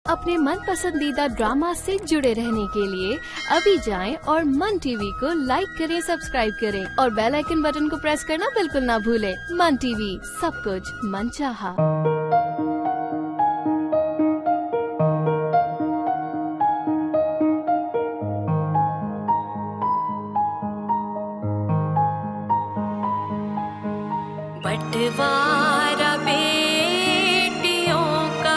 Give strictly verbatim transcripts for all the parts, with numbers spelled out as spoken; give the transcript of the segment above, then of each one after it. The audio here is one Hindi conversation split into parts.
अपने मन पसंदीदा ड्रामा से जुड़े रहने के लिए अभी जाएं और मन टीवी को लाइक करें, सब्सक्राइब करें और बेल आइकन बटन को प्रेस करना बिल्कुल ना भूलें। मन टीवी, सब कुछ मनचाहा। बंटवारा बेटियों का,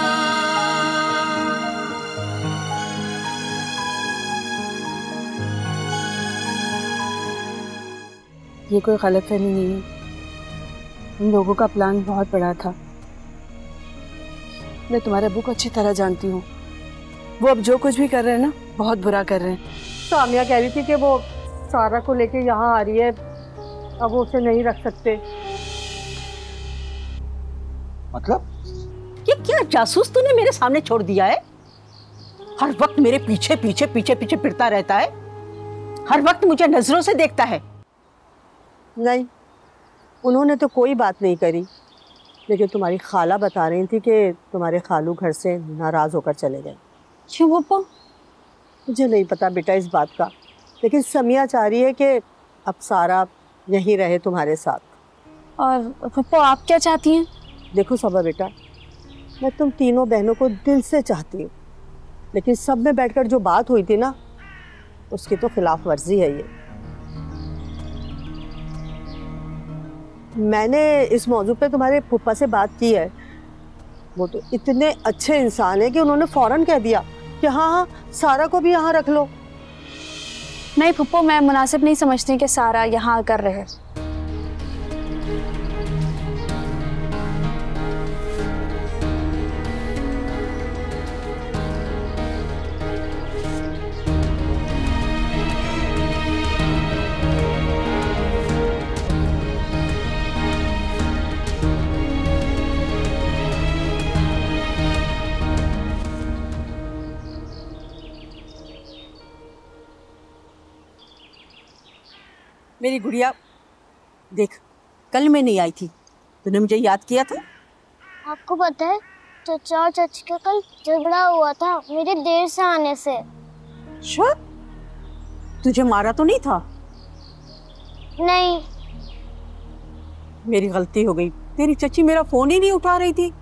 ये कोई गलतफहमी नहीं है। उन लोगों का प्लान बहुत बड़ा था। मैं तुम्हारे अब्बू को अच्छी तरह जानती हूँ। वो अब जो कुछ भी कर रहे हैं ना, बहुत बुरा कर रहे हैं। सामिया कह रही थी कि वो सारा को लेके यहाँ आ रही है, अब वो उसे नहीं रख सकते। मतलब ये क्या जासूस तूने मेरे सामने छोड़ दिया है? हर वक्त मेरे पीछे पीछे पीछे पीछे फिरता रहता है, हर वक्त मुझे नजरों से देखता है। नहीं, उन्होंने तो कोई बात नहीं करी, लेकिन तुम्हारी खाला बता रही थी कि तुम्हारे खालू घर से नाराज होकर चले गए। क्यों पप्पा? मुझे नहीं पता बेटा इस बात का, लेकिन समिया चाह रही है कि अब सारा यहीं रहे तुम्हारे साथ। और पप्पा आप क्या चाहती हैं? देखो सबा बेटा, मैं तुम तीनों बहनों को दिल से चाहती हूँ, लेकिन सब में बैठकर जो बात हुई थी ना, उसकी तो खिलाफ वर्जी है ये। मैंने इस मौजू पे तुम्हारे फूफा से बात की है। वो तो इतने अच्छे इंसान है कि उन्होंने फौरन कह दिया कि हाँ हाँ सारा को भी यहाँ रख लो। नहीं फुप्पो, मैं मुनासिब नहीं समझती कि सारा यहाँ कर रहे। मेरी गुड़िया देख, कल मैं नहीं आई थी, तूने मुझे याद किया था। आपको पता है चाचा और चाची का कल झगड़ा हुआ था मेरे देर से आने से। अच्छा, तुझे मारा तो नहीं था? नहीं, मेरी गलती हो गई। तेरी चाची मेरा फोन ही नहीं उठा रही थी।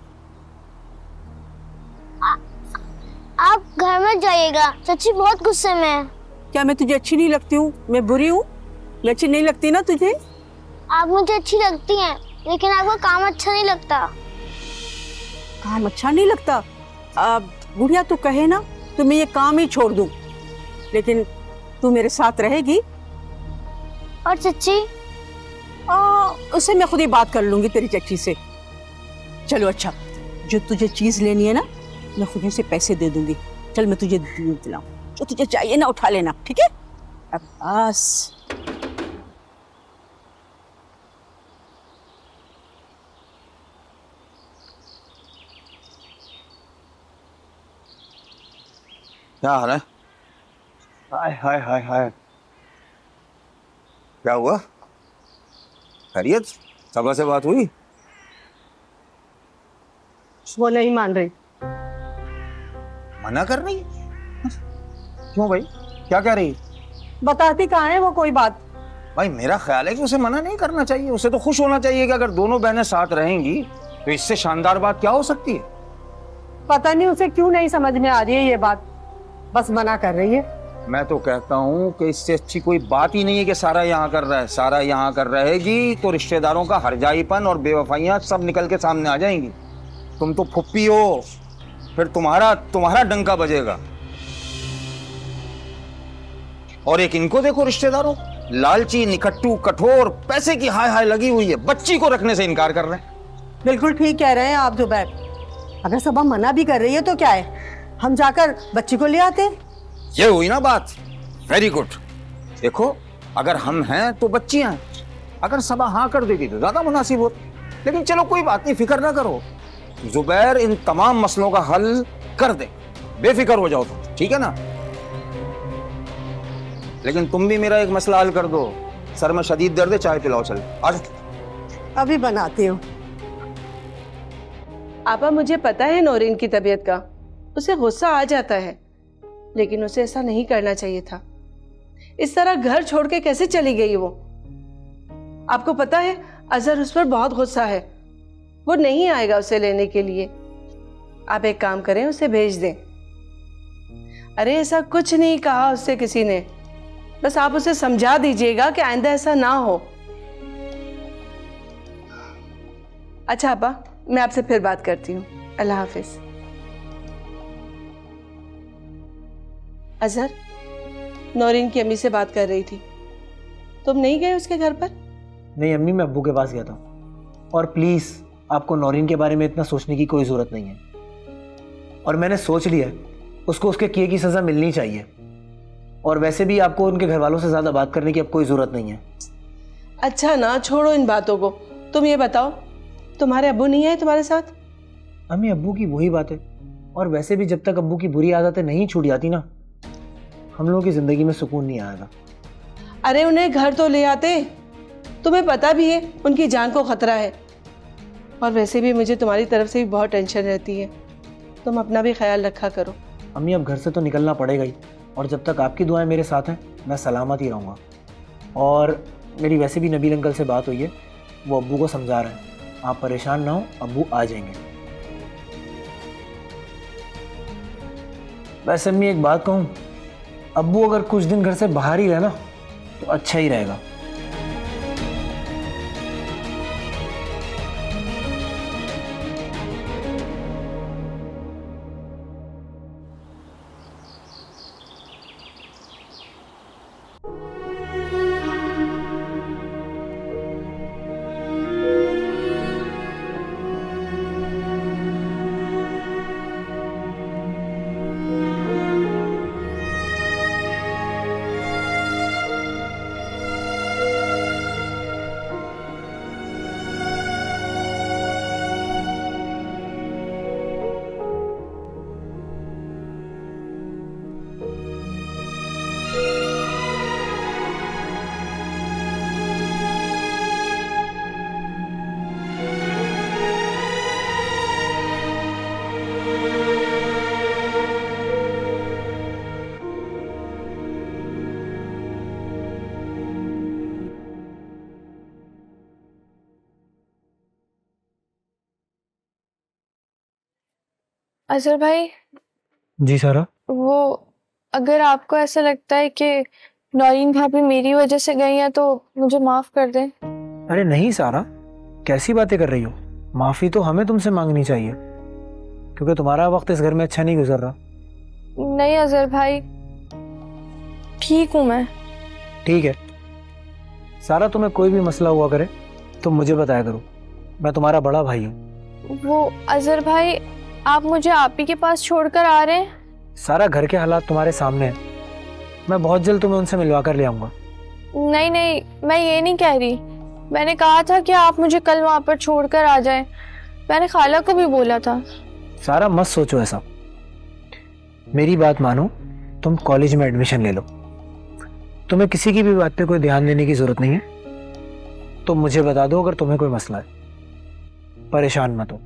आ, आप घर में जाइएगा, चाची बहुत गुस्से में है। क्या मैं तुझे अच्छी नहीं लगती हूँ? मैं बुरी हूँ? मैं अच्छी नहीं लगती ना तुझे? आप मुझे अच्छी लगती हैं, लेकिन आपका काम अच्छा नहीं लगता। काम अच्छा नहीं लगता? अब गुड़िया तू कहे ना तो मैं ये काम ही छोड़ दूँ, लेकिन तू मेरे साथ रहेगी। और चच्ची? आ, उससे मैं खुद ही बात कर लूंगी तेरी चच्ची से। चलो अच्छा, जो तुझे चीज लेनी है ना, मैं खुद ही से पैसे दे दूंगी। चल मैं तुझे दिलाऊं, जो तुझे चाहिए ना उठा लेना, ठीक है? अब बस क्या हाल है? हाय हाय हाय हाय, क्या हुआ? खैरियत? सबा से बात हुई? वो नहीं मान रही। मना कर रही? क्यों भाई, क्या कह रही? बताती कहाँ है वो कोई बात। भाई मेरा ख्याल है कि उसे मना नहीं करना चाहिए। उसे तो खुश होना चाहिए कि अगर दोनों बहनें साथ रहेंगी तो इससे शानदार बात क्या हो सकती है। पता नहीं उसे क्यों नहीं समझ में आ रही है ये बात, बस मना कर रही है। मैं तो कहता हूँ कि इससे अच्छी कोई बात ही नहीं है कि सारा यहाँ कर रहा है। सारा यहाँ कर रहेगी तो रिश्तेदारों का हरजाईपन और बेवफाइयाँ सब निकल के सामने आ जाएंगी। तुम तो फुप्पी हो, फिर तुम्हारा तुम्हारा डंका बजेगा। और एक इनको देखो, रिश्तेदारों, लालची, निकट्टू, कठोर, पैसे की हाय हाय लगी हुई है, बच्ची को रखने से इनकार कर रहे हैं। बिल्कुल ठीक कह रहे हैं आप जुबैर। अगर सबा मना भी कर रही है तो क्या है, हम जाकर बच्ची को ले आते। ये हुई ना बात। Very good. देखो, अगर हम हैं तो बच्चियां हैं। अगर सबा हाँ कर देगी तो ज्यादा मुनासिब होती। लेकिन चलो कोई बात नहीं, फिक्र ना करो। जुबैर इन तमाम मसलों का हल कर दे, बेफिक्र हो जाओ तुम, ठीक है ना? लेकिन तुम भी मेरा एक मसला हल कर दो। सर में शदीद दर्द है, चाय पिलाओ। चल आज अभी बनाती हूँ। आपा, मुझे पता है नौरीन की तबीयत का, उसे गुस्सा आ जाता है, लेकिन उसे ऐसा नहीं करना चाहिए था। इस तरह घर छोड़ के कैसे चली गई वो? आपको पता है अजहर उस पर बहुत गुस्सा है, वो नहीं आएगा उसे लेने के लिए। आप एक काम करें, उसे भेज दें। अरे ऐसा कुछ नहीं कहा उससे किसी ने, बस आप उसे समझा दीजिएगा कि आइंदा ऐसा ना हो। अच्छा अपा, मैं आपसे फिर बात करती हूँ। अल्लाह हाफिज। अजहर, नौरीन की अम्मी से बात कर रही थी, तुम नहीं गए उसके घर पर? नहीं अम्मी, मैं अब्बू के पास गया था। और प्लीज़ आपको नौरीन के बारे में इतना सोचने की कोई ज़रूरत नहीं है। और मैंने सोच लिया, उसको उसके किए की सज़ा मिलनी चाहिए। और वैसे भी आपको उनके घर वालों से ज़्यादा बात करने की अब कोई ज़रूरत नहीं है। अच्छा ना, छोड़ो इन बातों को। तुम ये बताओ, तुम्हारे अब्बू नहीं आए तुम्हारे साथ? अम्मी अब्बू की वही बात है। और वैसे भी जब तक अब्बू की बुरी आदतें नहीं छूट जाती ना, हम लोगों की ज़िंदगी में सुकून नहीं आएगा। अरे उन्हें घर तो ले आते, तुम्हें पता भी है उनकी जान को खतरा है। और वैसे भी मुझे तुम्हारी तरफ से भी बहुत टेंशन रहती है, तुम अपना भी ख्याल रखा करो। अम्मी अब घर से तो निकलना पड़ेगा ही, और जब तक आपकी दुआएं मेरे साथ हैं मैं सलामत ही रहूँगा। और मेरी वैसे भी नबील अंकल से बात हुई है, वो अब्बू को समझा रहे हैं, आप परेशान ना हो, अब्बू आ जाएंगे। वैसे अम्मी एक बात कहूँ, अब्बू अगर कुछ दिन घर से बाहर ही रहे ना तो अच्छा ही रहेगा। अजहर भाई। जी सारा। वो अगर आपको ऐसा लगता है कि नौरीन भाभी मेरी वजह से गई हैं तो मुझे माफ कर दें। अरे नहीं सारा, कैसी बातें कर रही हो? माफी तो हमें तुमसे मांगनी चाहिए, क्योंकि तुम्हारा वक्त इस घर में अच्छा नहीं गुजर रहा। नहीं अजहर भाई, ठीक हूँ मैं। ठीक है सारा, तुम्हें कोई भी मसला हुआ करे तो मुझे बताया करो, मैं तुम्हारा बड़ा भाई हूँ। वो अजहर भाई, आप मुझे आप ही के पास छोड़कर आ रहे हैं? सारा घर के हालात तुम्हारे सामने हैं, मैं बहुत जल्द तुम्हें उनसे मिलवा कर ले आऊंगा। नहीं नहीं, मैं ये नहीं कह रही, मैंने कहा था कि आप मुझे कल वहां पर छोड़कर आ जाएं। मैंने खाला को भी बोला था। सारा मत सोचो ऐसा, मेरी बात मानो, तुम कॉलेज में एडमिशन ले लो। तुम्हें किसी की भी बात पे कोई ध्यान देने की जरूरत नहीं है। तुम मुझे बता दो अगर तुम्हें कोई मसला है, परेशान मत हो।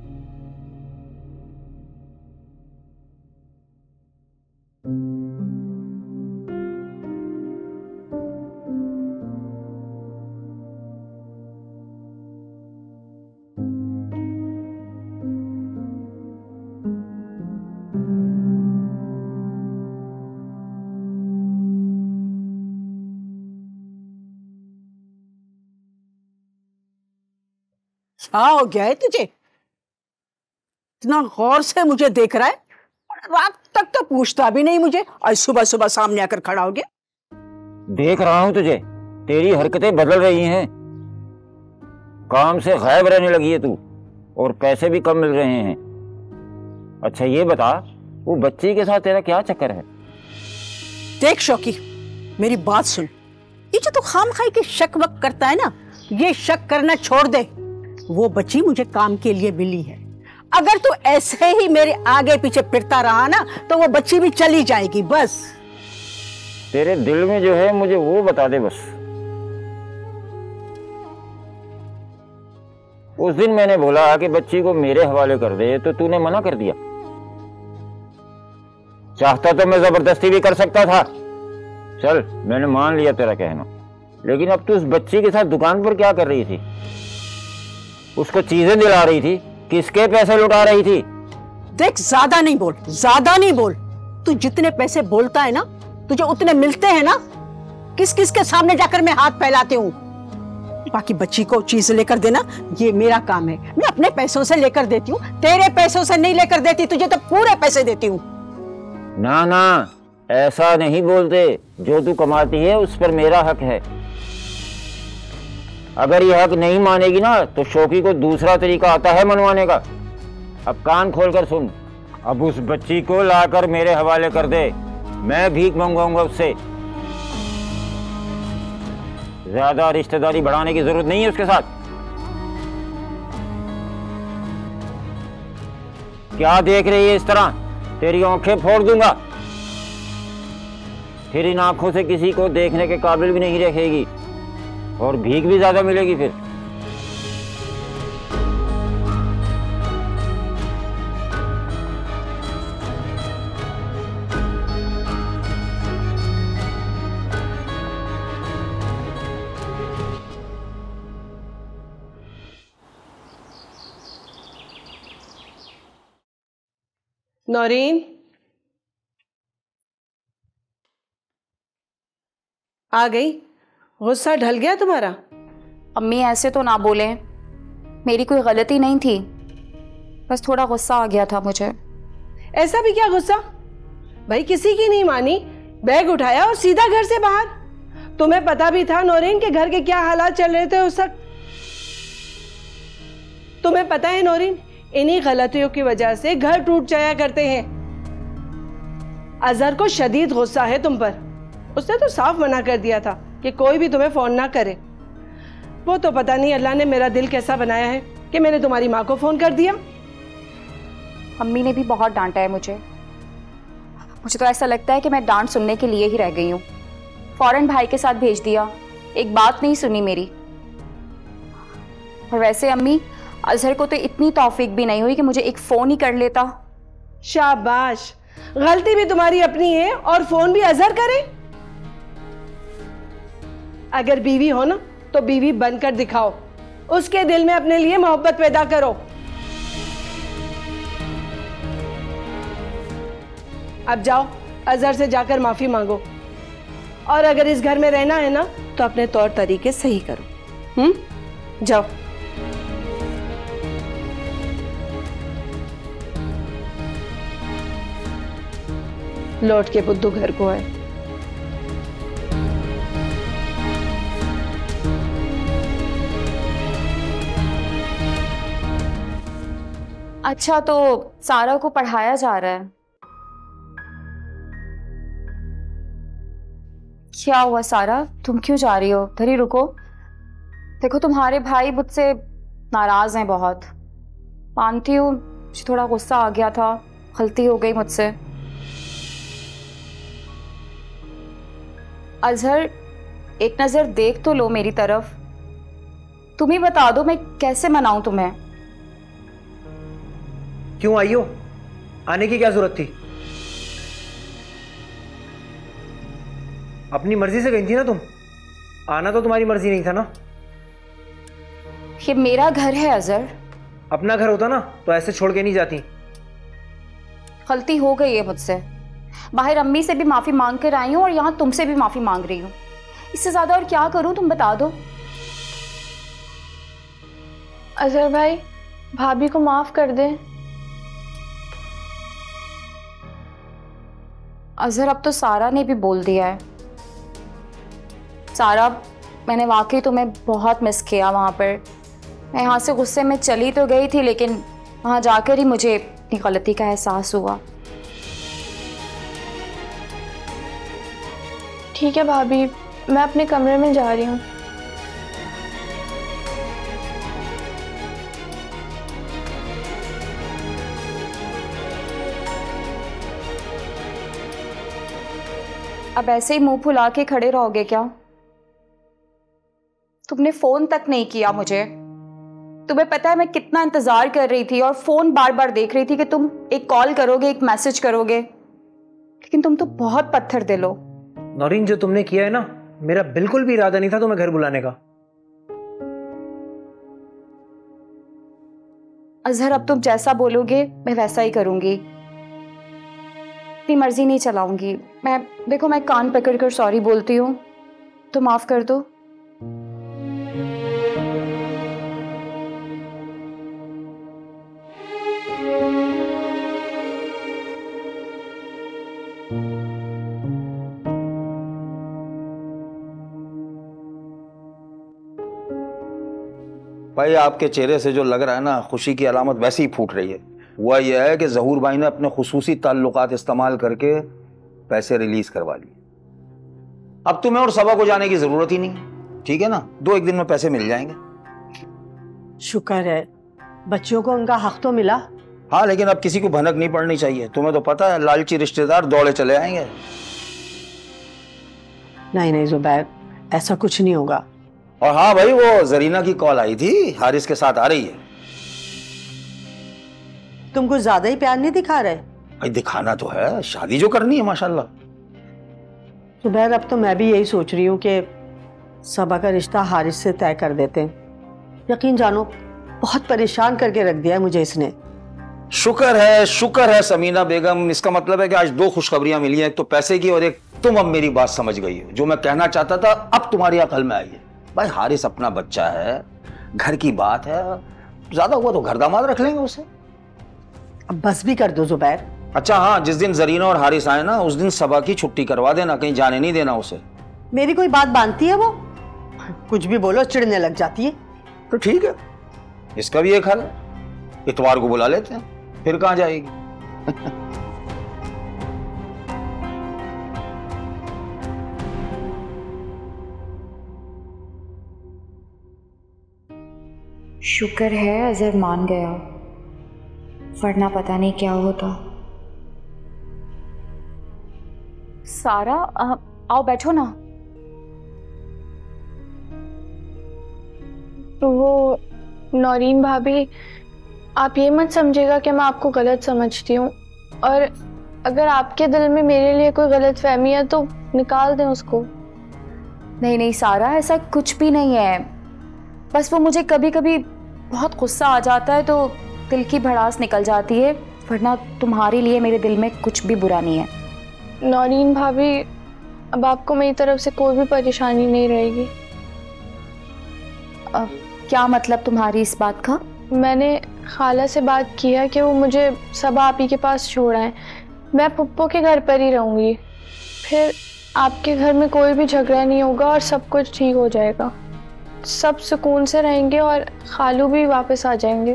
क्या हो गया है तुझे? इतना गौर से मुझे देख रहा है, रात तक तो पूछता भी नहीं मुझे, और सुबह सुबह सामने आकर खड़ा हो गया। देख रहा हूं तुझे, तेरी हरकतें बदल रही हैं, काम से गायब रहने लगी है तू, और पैसे भी कम मिल रहे हैं। अच्छा ये बता, वो बच्ची के साथ तेरा क्या चक्कर है? देख शौकी, मेरी बात सुन, ये जो तू खामखाई के शक वक करता है ना, ये शक करना छोड़ दे। वो बच्ची मुझे काम के लिए मिली है, अगर तू ऐसे ही मेरे आगे पीछे फिरता रहा ना तो वो बच्ची भी चली जाएगी। बस तेरे दिल में जो है मुझे वो बता दे बस। उस दिन मैंने बोला कि बच्ची को मेरे हवाले कर दे तो तूने मना कर दिया। चाहता तो मैं जबरदस्ती भी कर सकता था। चल मैंने मान लिया तेरा कहना, लेकिन अब तू उस बच्ची के साथ दुकान पर क्या कर रही थी? उसको चीजें दिला रही थी, किसके पैसे लुटा रही थी? देख ज्यादा नहीं बोल, ज्यादा नहीं बोल। तू जितने पैसे बोलता है ना, तुझे उतने मिलते हैं ना। किस किस के सामने जाकर मैं हाथ फैलाती हूँ। बाकी बच्ची को चीज लेकर देना ये मेरा काम है। मैं अपने पैसों से लेकर देती हूँ, तेरे पैसों से नहीं लेकर देती। तुझे तो पूरे पैसे देती हूँ। ना ना, ऐसा नहीं बोलते। जो तू कमाती है उस पर मेरा हक है। अगर यह हक नहीं मानेगी ना तो शौकी को दूसरा तरीका आता है मनवाने का। अब कान खोलकर सुन, अब उस बच्ची को लाकर मेरे हवाले कर दे, मैं भीख मंगवाऊंगा उससे। ज्यादा रिश्तेदारी बढ़ाने की जरूरत नहीं है उसके साथ। क्या देख रही है इस तरह? तेरी आंखें फोड़ दूंगा, फिर इन आंखों से किसी को देखने के काबिल भी नहीं रखेगी और भीख भी ज्यादा मिलेगी फिर। नौरीन, आ गई? गुस्सा ढल गया तुम्हारा? अम्मी ऐसे तो ना बोले, मेरी कोई गलती नहीं थी, बस थोड़ा गुस्सा आ गया था मुझे। ऐसा भी क्या गुस्सा? भाई किसी की नहीं मानी, बैग उठाया और सीधा घर से बाहर। तुम्हें पता भी था नौरीन के घर के क्या हालात चल रहे थे उस वक्त। तुम्हें पता है नौरीन, इन्हीं गलतियों की वजह से घर टूट जाया करते हैं। अजहर को शदीद गुस्सा है तुम पर। उसने तो साफ मना कर दिया था कि कोई भी तुम्हें फोन ना करे। वो तो पता नहीं अल्लाह ने मेरा दिल कैसा बनाया है कि मैंने तुम्हारी माँ को फोन कर दिया। अम्मी ने भी बहुत डांटा है मुझे। मुझे तो ऐसा लगता है कि मैं डांट सुनने के लिए ही रह गई हूँ। फौरन भाई के साथ भेज दिया, एक बात नहीं सुनी मेरी। और वैसे अम्मी, अजहर को तो इतनी तौफीक भी नहीं हुई कि मुझे एक फोन ही कर लेता। शाबाश, गलती भी तुम्हारी अपनी है और फोन भी अजहर करे। अगर बीवी हो ना तो बीवी बनकर दिखाओ, उसके दिल में अपने लिए मोहब्बत पैदा करो। अब जाओ अजहर से जाकर माफी मांगो, और अगर इस घर में रहना है ना तो अपने तौर तरीके सही करो। हम्म, जाओ। लौट के बुद्धू घर को है। अच्छा, तो सारा को पढ़ाया जा रहा है? क्या हुआ सारा, तुम क्यों जा रही हो? इधर ही रुको। देखो तुम्हारे भाई मुझसे नाराज हैं बहुत। मानती हूँ मुझे थोड़ा गुस्सा आ गया था, गलती हो गई मुझसे। अजहर, एक नजर देख तो लो मेरी तरफ। तुम ही बता दो मैं कैसे मनाऊं तुम्हें। क्यों आई हो? आने की क्या जरूरत थी? अपनी मर्जी से गई थी ना तुम। आना तो तुम्हारी मर्जी नहीं था ना। ये मेरा घर है अजहर। अपना घर होता ना तो ऐसे छोड़ के नहीं जाती। गलती हो गई है मुझसे। बाहर अम्मी से भी माफी मांग कर आई हूँ और यहाँ तुमसे भी माफी मांग रही हूँ। इससे ज्यादा और क्या करूँ, तुम बता दो। अजहर भाई, भाभी को माफ कर दे। अजहर, अब तो सारा ने भी बोल दिया है। सारा, मैंने वाकई तुम्हें बहुत मिस किया वहाँ पर। मैं यहाँ से गुस्से में चली तो गई थी, लेकिन वहाँ जाकर ही मुझे अपनी गलती का एहसास हुआ। ठीक है भाभी, मैं अपने कमरे में जा रही हूँ। अब ऐसे ही मुंह फुला के खड़े रहोगे क्या? तुमने फोन तक नहीं किया मुझे। तुम्हें पता है मैं कितना इंतजार कर रही थी और फोन बार बार देख रही थी कि तुम एक कॉल करोगे, एक मैसेज करोगे। लेकिन तुम तो बहुत पत्थर दिल हो। नौरीन, जो तुमने किया है ना, मेरा बिल्कुल भी इरादा नहीं था तुम्हें घर बुलाने का। अजहर, अब तुम जैसा बोलोगे मैं वैसा ही करूंगी, अपनी मर्जी नहीं चलाऊंगी। मैं देखो, मैं कान पकड़कर सॉरी बोलती हूँ, तो माफ कर दो। भाई, आपके चेहरे से जो लग रहा है ना, खुशी की अलामत वैसे ही फूट रही है। हुआ यह है कि जहूर भाई ने अपने खुसूसी ताल्लुकात इस्तेमाल करके पैसे रिलीज करवा लिए। अब तुम्हें और सबा को जाने की जरूरत ही नहीं, ठीक है ना? दो एक दिन में पैसे मिल जाएंगे। शुक्र है, बच्चियों को उनका हक तो मिला। हाँ, लेकिन अब किसी को भनक नहीं पड़नी चाहिए। तुम्हें तो पता है, लालची रिश्तेदार दौड़े चले आएंगे। नहीं नहीं जुबैर, ऐसा कुछ नहीं होगा। और हाँ भाई, वो जरीना की कॉल आई थी, हारिस के साथ आ रही है। तुम कुछ ज्यादा ही प्यार नहीं दिखा रहे? भाई दिखाना तो है, शादी जो करनी है माशाल्लाह। जुबैर, अब तो मैं भी यही सोच रही हूँ कि सबा का रिश्ता हारिस से तय कर देते हैं। यकीन जानो, बहुत परेशान करके रख दिया है मुझे इसने। शुक्र है, शुक्र है समीना बेगम। इसका मतलब है कि आज दो खुशखबरियां मिली हैं, एक तो पैसे की और एक तुम अब मेरी बात समझ गई हो। जो मैं कहना चाहता था अब तुम्हारी अकल में आई है। भाई, हारिस अपना बच्चा है, घर की बात है, ज्यादा हुआ तो घर दामाद रख लेंगे उसे। अब बस भी कर दो जुबैर। अच्छा हाँ, जिस दिन जरीना और हारिस आए ना, उस दिन सबा की छुट्टी करवा देना, कहीं जाने नहीं देना उसे। मेरी कोई बात बांधती है वो? कुछ भी बोलो चिढ़ने लग जाती है। तो ठीक है, इसका भी एक हल, इतवार को बुला लेते हैं, फिर कहां जाएगी। शुक्र है अजहर मान गया, वरना पता नहीं क्या होता। सारा, आ, आओ बैठो ना। वो नौरीन भाभी, आप ये मत समझिएगा कि मैं आपको गलत समझती हूँ, और अगर आपके दिल में मेरे लिए कोई गलत फहमी है तो निकाल दें उसको। नहीं नहीं सारा, ऐसा कुछ भी नहीं है। बस वो मुझे कभी कभी बहुत गुस्सा आ जाता है तो दिल की भड़ास निकल जाती है, वरना तुम्हारे लिए मेरे दिल में कुछ भी बुरा नहीं है। नौरीन भाभी, अब आपको मेरी तरफ से कोई भी परेशानी नहीं रहेगी। अब क्या मतलब तुम्हारी इस बात का? मैंने खाला से बात किया कि वो मुझे सबा आपी के पास छोड़ आए। मैं पुप्पो के घर पर ही रहूँगी, फिर आपके घर में कोई भी झगड़ा नहीं होगा और सब कुछ ठीक हो जाएगा। सब सुकून से रहेंगे और खालू भी वापस आ जाएंगे।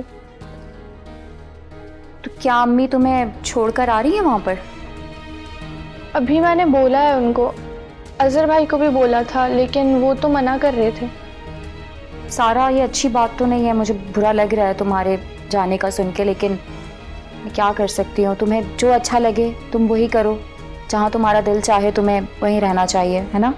तो क्या अम्मी तुम्हें छोड़कर आ रही है वहाँ पर? अभी मैंने बोला है उनको, अजहर भाई को भी बोला था, लेकिन वो तो मना कर रहे थे। सारा, ये अच्छी बात तो नहीं है, मुझे बुरा लग रहा है तुम्हारे जाने का सुन के, लेकिन मैं क्या कर सकती हूँ। तुम्हें जो अच्छा लगे तुम वही करो, जहाँ तुम्हारा दिल चाहे तुम्हें वहीं रहना चाहिए, है ना?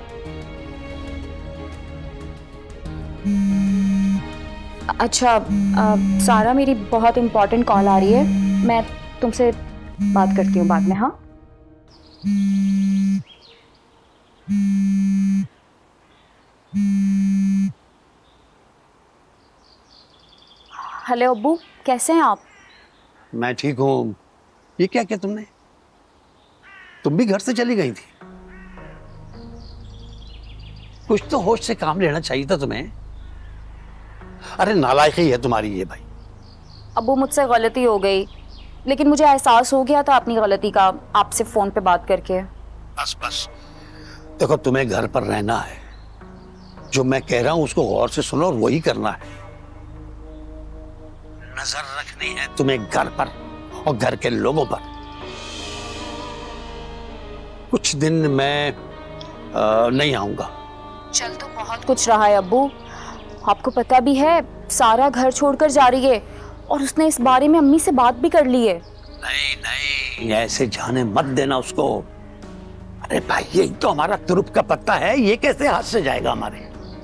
अच्छा आ, सारा, मेरी बहुत इम्पोर्टेंट कॉल आ रही है, मैं तुमसे बात करती हूँ बाद में। हाँ, हेलो अब्बू, कैसे हैं आप? मैं ठीक हूँ। ये क्या किया तुमने? तुम भी घर से चली गई थी? कुछ तो होश से काम लेना चाहिए था तुम्हें। अरे नालायक ही है तुम्हारी ये भाई। अब्बू, मुझसे गलती हो गई, लेकिन मुझे एहसास हो गया था अपनी गलती का आपसे फोन पे बात करके। बस बस, देखो तुम्हें घर पर रहना है, जो मैं कह रहा हूँ उसको गौर से सुनो और वही करना है। नजर रखनी है तुम्हें घर पर और घर के लोगों पर। कुछ दिन मैं आ, नहीं आऊंगा। चल तो बहुत कुछ रहा है अब्बू, आपको पता भी है सारा घर छोड़कर जा रही है और उसने इस बारे में अम्मी से बात भी कर ली है। नहीं नहीं, ऐसे जाने मत देना उसको। अरे भाई, ये तो हमारा तुरुप का पत्ता है, ये कैसे हाथ से जाएगा हमारे?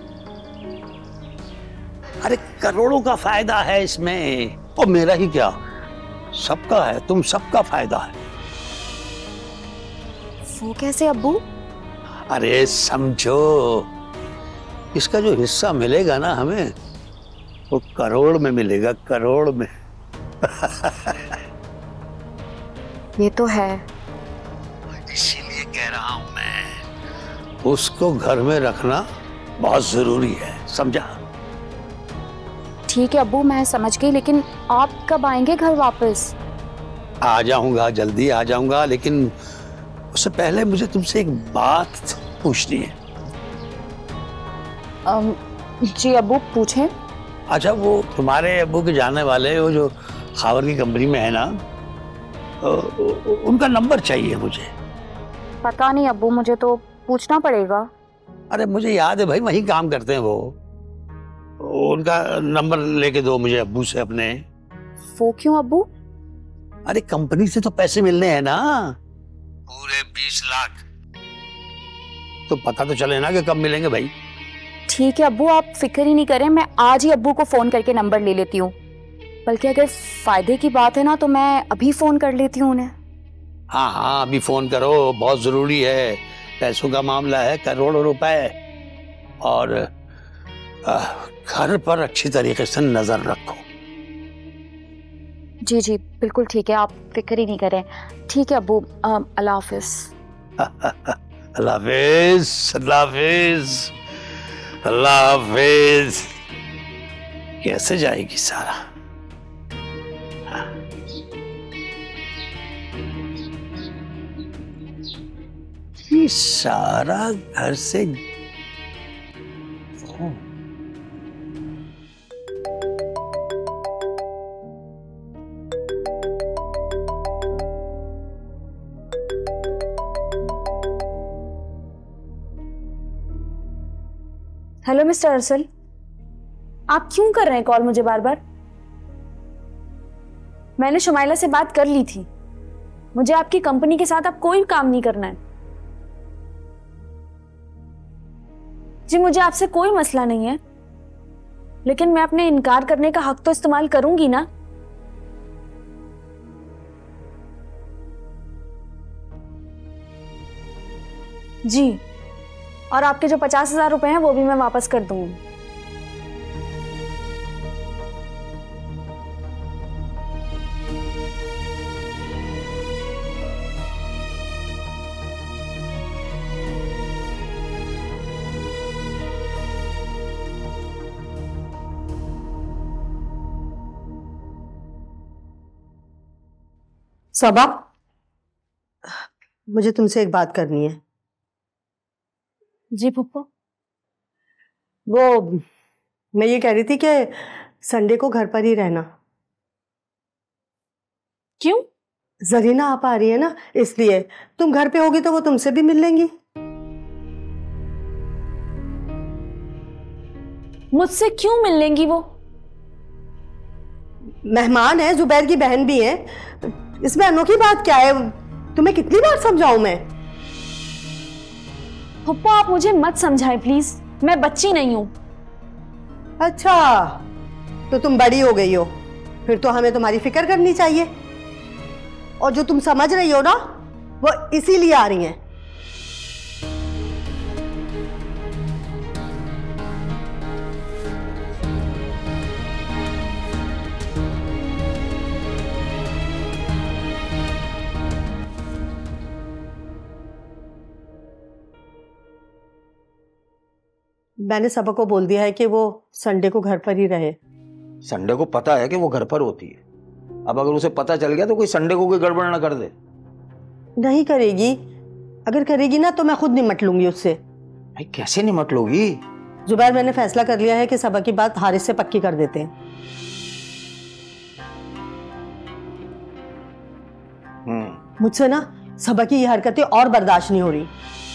अरे करोड़ों का फायदा है इसमें, और मेरा ही क्या, सबका है, तुम सबका फायदा है। वो कैसे अब्बू? अरे समझो, इसका जो हिस्सा मिलेगा ना हमें, वो करोड़ में मिलेगा, करोड़ में। ये तो है। इसीलिए कह रहा हूं मैं, उसको घर में रखना बहुत जरूरी है, समझा? ठीक है अब्बू, मैं समझ गई, लेकिन आप कब आएंगे घर वापस? आ जाऊंगा, जल्दी आ जाऊंगा, लेकिन उससे पहले मुझे तुमसे एक बात पूछनी है। अम, जी अब्बू पूछें। अच्छा, वो तुम्हारे अब्बू के जाने वाले वो जो खावर की कंपनी में है ना, उनका नंबर चाहिए मुझे। पता नहीं अब्बू, मुझे तो पूछना पड़ेगा। अरे मुझे याद है भाई, वहीं काम करते हैं वो। उनका नंबर लेके दो मुझे अब्बू से अपने। वो क्यों अब्बू? अरे कंपनी से तो पैसे मिलने हैं ना, पूरे बीस लाख। तो पता तो चले ना कि कब मिलेंगे भाई। ठीक है अब्बू, आप फिक्र ही नहीं करें, मैं आज ही अब्बू को फोन करके नंबर ले लेती हूँ। बल्कि अगर फायदे की बात है ना, तो मैं अभी फोन कर लेती हूँ उन्हें। हाँ हाँ, अभी फोन करो, बहुत जरूरी है। पैसों का मामला है, करोड़ों रुपए, और घर पर अच्छी तरीके से नजर रखो। जी जी बिल्कुल ठीक है, आप फिक्र ही नहीं करें। ठीक है अब्बू, अल्लाह हाफिज। अल्लाह हाफिज, अल्लाह हाफिज, अल्लाह हाफिज। कैसे जाएगी सारा? ये सारा घर से हेलो मिस्टर अरसल, आप क्यों कर रहे हैं कॉल मुझे बार बार? मैंने शुमाइला से बात कर ली थी, मुझे आपकी कंपनी के साथ अब कोई काम नहीं करना है। जी मुझे आपसे कोई मसला नहीं है, लेकिन मैं अपने इनकार करने का हक तो इस्तेमाल करूंगी ना। जी, और आपके जो पचास हजार रुपए हैं वो भी मैं वापस कर दूंगी। सबा, मुझे तुमसे एक बात करनी है। जी पप्पू। वो मैं ये कह रही थी कि संडे को घर पर ही रहना। क्यों? जरीना आप आ रही है ना, इसलिए। तुम घर पे होगी तो वो तुमसे भी मिल लेंगी। मुझसे क्यों मिल लेंगी वो? मेहमान है, जुबैर की बहन भी है, इसमें अनोखी बात क्या है? तुम्हें कितनी बार समझाऊं मैं? पप्पू आप मुझे मत समझाएं प्लीज, मैं बच्ची नहीं हूं। अच्छा, तो तुम बड़ी हो गई हो, फिर तो हमें तुम्हारी फिक्र करनी चाहिए। और जो तुम समझ रही हो ना, वो इसीलिए आ रही हैं। मैंने सबा को बोल दिया है कि वो संडे को घर पर ही रहे। संडे को पता है कि वो घर पर होती है। अब अगर उसे पता चल गया तो कोई संडे को कोई गड़बड़ ना कर दे। नहीं करेगी, अगर करेगी ना तो मैं खुद निमट लूंगी उससे। भाई कैसे निमट लोगी? जुबैर, मैंने फैसला कर लिया है कि सबा की बात हारिस से पक्की कर देते हैं। मुझसे ना सबा की ये हरकतें और बर्दाश्त नहीं हो रही।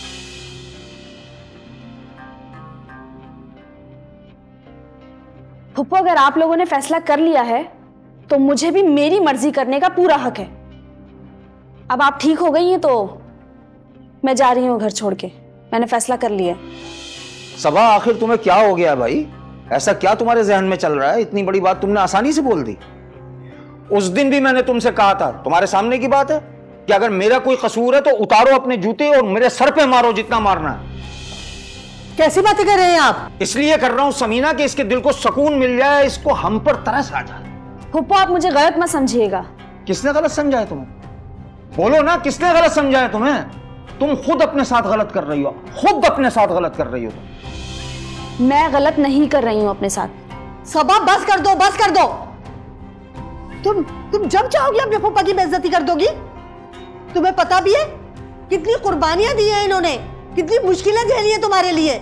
पप्पू अगर आप लोगों ने फैसला कर लिया है तो मुझे भी मेरी मर्जी करने का पूरा हक है। अब आप ठीक हो गई हैं तो मैं जा रही हूँ घर छोड़ के, मैंने फैसला कर लिया है। सबा, आखिर तुम्हें क्या हो गया भाई? ऐसा क्या तुम्हारे जहन में चल रहा है? इतनी बड़ी बात तुमने आसानी से बोल दी। उस दिन भी मैंने तुमसे कहा था, तुम्हारे सामने की बात है, कि अगर मेरा कोई कसूर है तो उतारो अपने जूते और मेरे सर पे मारो जितना मारना है। कैसी बातें कर रहे हैं आप? इसलिए कर रहा हूं समीना कि इसके दिल को सुकून मिल जाए, इसको हम पर तरस आ जाए। फुप्पो आप मुझे गलत मत समझिएगा। किसने गलत समझा है तुम्हें? बोलो ना, किसने गलत समझा है तुम्हें? तुम खुद अपने साथ गलत कर रही हो, खुद अपने साथ गलत कर रही हो तुम। मैं गलत नहीं कर रही हूं अपने साथ। सबा बस कर दो, बस कर दो। तुम तुम जब चाहोगी अपने फूफा की बेइज्जती कर दोगी। तुम्हें पता भी है कितनी कुर्बानियां दी हैं इन्होंने, कितनी मुश्किलें झेली हैं तुम्हारे लिए।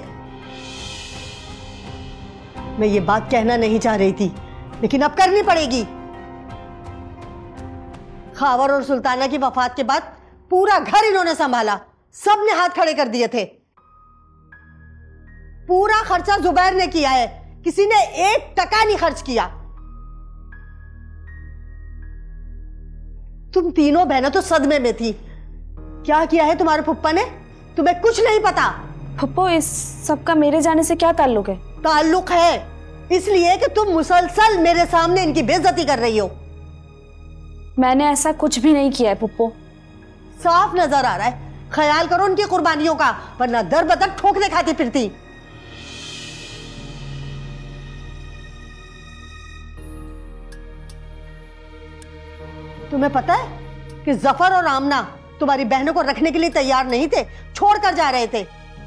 मैं ये बात कहना नहीं चाह रही थी, लेकिन अब करनी पड़ेगी। खावर और सुल्ताना की वफात के बाद पूरा घर इन्होंने संभाला, सबने हाथ खड़े कर दिए थे। पूरा खर्चा जुबैर ने किया है, किसी ने एक टका नहीं खर्च किया। तुम तीनों बहनें तो सदमे में थी। क्या किया है तुम्हारे फुप्पा ने? तुम्हें कुछ नहीं पता। फुप्पो इस सब का मेरे जाने से क्या ताल्लुक है? ताल्लुक है इसलिए कि तुम मुसलसल मेरे सामने इनकी बेइज्जती कर रही हो। मैंने ऐसा कुछ भी नहीं किया है पुप्पो। साफ नजर आ रहा है। ख्याल करो उनकी कुर्बानियों का, वरना दर बदर ठोकरे खाती फिरती। तुम्हें पता है कि जफर और आमना तुम्हारी बहनों को रखने के लिए तैयार नहीं थे, छोड़ कर जा रहे थे।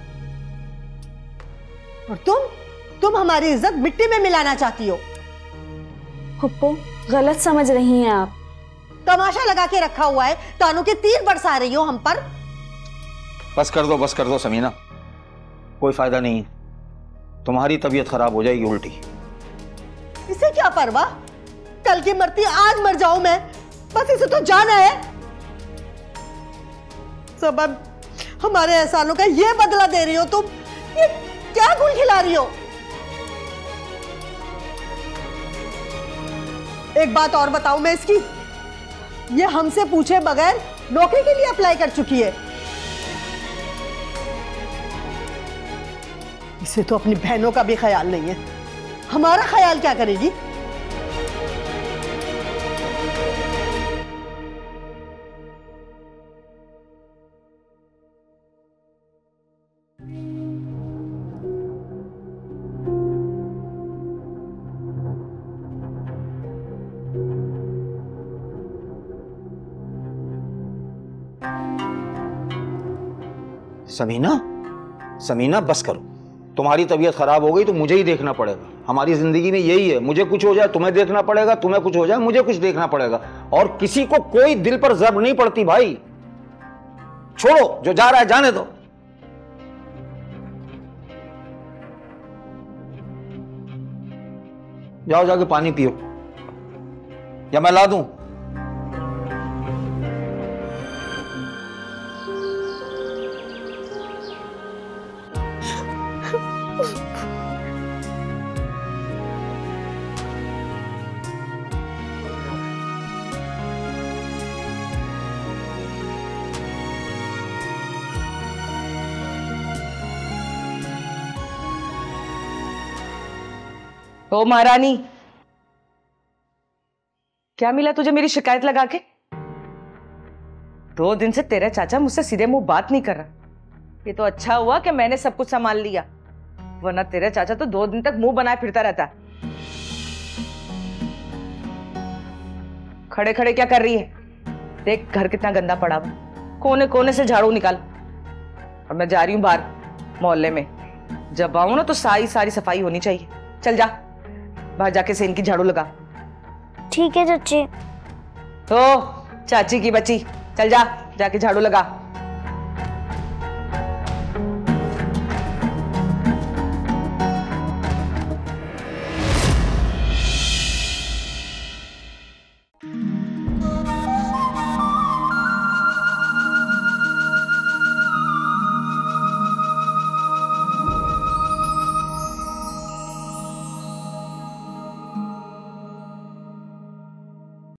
और तुम तुम हमारी इज्जत मिट्टी में मिलाना चाहती हो। पुप्पो गलत समझ रही हैं आप। तमाशा लगा के रखा हुआ है, तानों के तीर बरसा रही हो हम पर। बस कर दो, बस कर दो समीना, कोई फायदा नहीं। तुम्हारी तबीयत खराब हो जाएगी उल्टी। इसे क्या परवाह, कल की मरती आज मर जाऊं मैं, बस इसे तो जाना है। सबब हमारे एहसानों का ये बदला दे रही हो तुम। ये क्या गुल खिला रही हो? एक बात और बताऊं मैं इसकी, ये हमसे पूछे बगैर नौकरी के लिए अप्लाई कर चुकी है। इसे तो अपनी बहनों का भी ख्याल नहीं है, हमारा ख्याल क्या करेगी? समीना, समीना बस करो। तुम्हारी तबीयत खराब हो गई तो मुझे ही देखना पड़ेगा। हमारी जिंदगी में यही है, मुझे कुछ हो जाए तुम्हें देखना पड़ेगा, तुम्हें कुछ हो जाए मुझे कुछ देखना पड़ेगा। और किसी को कोई दिल पर जब नहीं पड़ती भाई। छोड़ो, जो जा रहा है जाने दो। जाओ जाके पानी पियो, या मैं ला दूं? ओ महारानी, क्या मिला तुझे मेरी शिकायत लगा के? दो दिन से तेरा चाचा मुझसे सीधे मुंह बात नहीं कर रहा। ये तो अच्छा हुआ कि मैंने सब कुछ संभाल लिया, वरना तेरा चाचा तो दो दिन तक मुंह बनाए फिरता रहता। खड़े खड़े क्या कर रही है? देख घर कितना गंदा पड़ा हुआ, कोने कोने से झाड़ू निकाल। और मैं जा रही हूँ बाहर मोहल्ले में, जब आऊं ना तो सारी सारी सफाई होनी चाहिए। चल जा बाहर जाके से इनकी झाड़ू लगा। ठीक है चाची। ओ चाची की बच्ची, चल जा जाके झाड़ू लगा।